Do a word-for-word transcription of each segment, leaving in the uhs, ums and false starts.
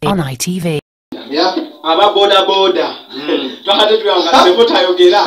on I T V. Yeah, aba boda boda. Twahate tuyanga sebota yogera.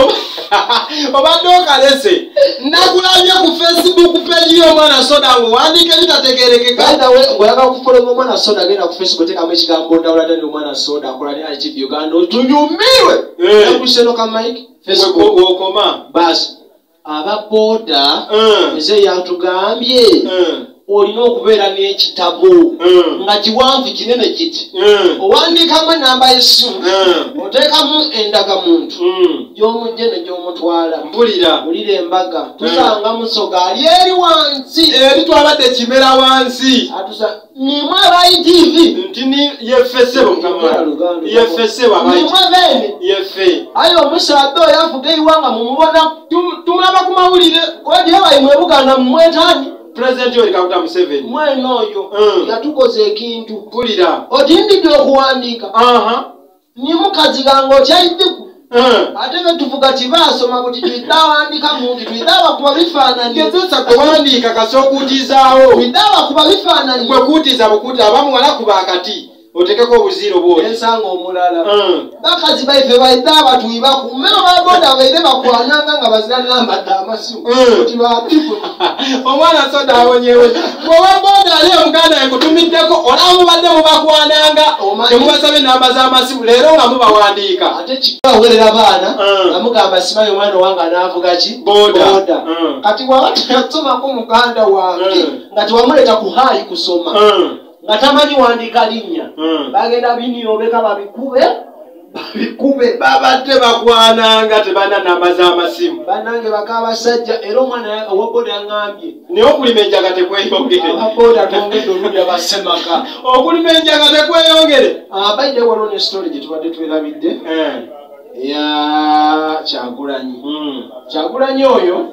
Obadoka lese. Nakulabye ku Facebook page yo mwana soda ngo wandike bitategereke kanda we ngoyaga kufollow mwana soda genda ku Facebook teka mu kigambo ndawula tani mwana soda akola ni I T V Uganda tunyumiwe. Nakusheno ka Mike Facebook okoma bas aba boda eze yatugambye olina okubeera n'ekitabo nga kiwanvu kinene kiti owandiikamu enamba y'essimu oteekamu endagamuntu gy'omujje ne gy'omutwala mpulira mpulira embaga tusanga musoga ali eri wansi eri twabadde kimera wansi nimwe aba I T V nti ni yeffe sebo yeffe sebo nimwe beene yeffe aye omusaadde oyo avuga eyiwanga mumubona tumulaba ku mawulire kodi abayimwe Buganda mumwetaani President Yoweri Kaguta Museveni mweno oyo yatukoze ekintu mpulira otindidde okuwandiika aha ni mukazi gange okyayiddeku ate be tuvuga ti baasoma buti twiddawandiika muntu twiddawa kuba bifaananyi gezesa kuwandiika kasookuutizaawo twiddawa kuba bifaananyi kwekuutiza bukuuti abamu wala kuba akati otekeko obuziro bwoti ensanga omulala bakazi baife baiddawa tuyibaku mmeno baboda baire bakwananga nga bazira namba amasimu oti batifu omwana soda awonyewe bwoba boda ali omuganda yakutumiddeko olamu badde mubakwananga temubasabe namba z'amasimu leero nga mubawandiika ate kikawerera abaana amugamba simayo omwana wange anaavuga ki boda kati bwaba teyasomako muganda wange nga tewamuleeta ku haayi kusoma nga tamanyi wandiika linnya bagenda biniyobeka babikube babikube babadde bakwananga tebana namba z'amasimu banange bakabasajja era omwana owaboda yaŋŋambye naye okulima enjaga tekweyongere ababoda twongedde oludda basemaka okulima enjaga tekweyongere abaidde waliwo ne story gye tubadde twerabidde ya Kyagulanyi Kyagulanyi oyo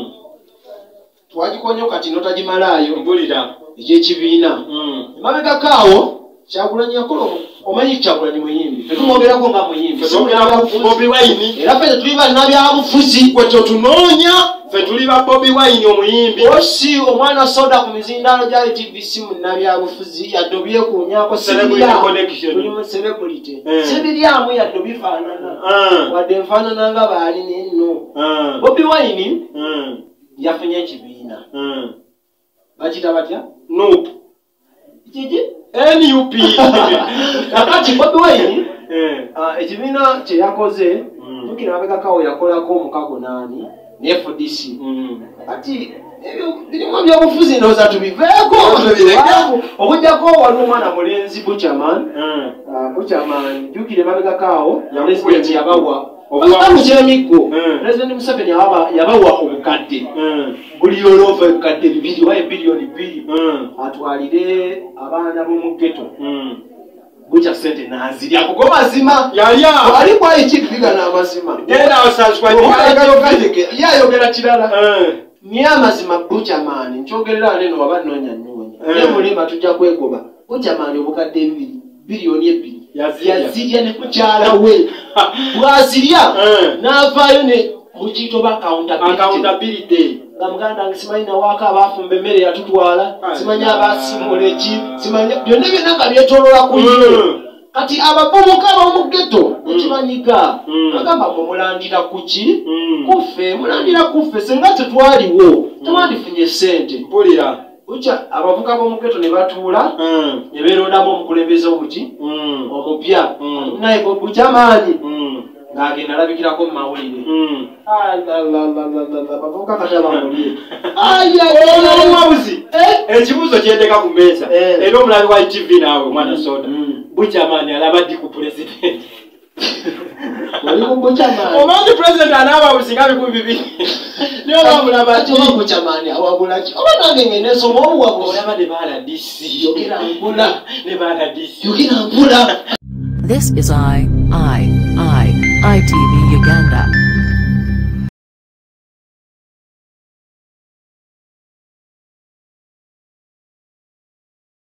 twagikonyo kati notagimalaayo mbulira ekyekibiina emabegakaawo Kyagulanyi yakola omanyi Kyagulanyi muyimbi tetumwogerako nga muyimbi Bobi Wine era ffe tetuli bannabyabufuzi gwe tetunoonya ffe tuli ba Bobi Wine omuyimbi osi omwana soda ku mizindaalo gya I T V C munnabyabufuzi yadde obyekuunyako mulimu celebrity sibiryamu yadde bifaanana wadde nfaanana nga baali nenno Bobi Wine yafunye ekibiina bakita batya nup kiki N U P nakati Bobi Wine ekibiina kye yakoze tukira abegakawo yakolako omukago nani ne F D C kati birimu byobufuzi ndowooza tubiveeko okujjako waliwo omwana mulenzi Buchaman Buchaman jukire mabegakawo president yabawa Obukamu kyemiggo President Museveni yabawa obukadde buli olova obukadde bibiri wa biliyoni bbiri atwalire abaana b'omu ghetto bucha sente nazirya kuko mazima yalya ali kwa ekibiga n'amazima genda osanzwe yayogera kirala niye amazima Buchaman nkyogerera neno wabanonya nnonya ne mulima tujja kwegoba Buchaman obukadde bibiri biliyoni ebbiri yazirya ne kukyala we bwazirya n'avaayo ne mukiyito ba accountability nga muganda nge simanyi nawaako abaafumba emmere yatutwala simanyi abaasimbula eki simanyi byonna byonna nga byetoolola ku yo kati ababomoka ab'omu ghetto ekibanyiga agamba mwe mulandira ku ki kuffe mulandira kuffe singa tetwaliwo tewandifunye ssente mpulira ucha abavuka bo mugeto ne batuula ne beerondamu omukulembeze omuki omupya naye Buchaman ng'agenda alabikirako mu mawulire bavuka kati abamulire omuwabuzi ekibuuzo kyendeka ku mmeeza era omulabi wa I T V naawe mwana soda Buchaman alaba ddi ku pulezidenti omanyi president anaababuzi nga bikumi bibiri niyo bamulaba ati Buchaman awabulaki oba nange ngenesoma obuwabula olaba ne baala D C yogera mpula ne baala D C yogera mpula. This is I, I, I, I T V Uganda.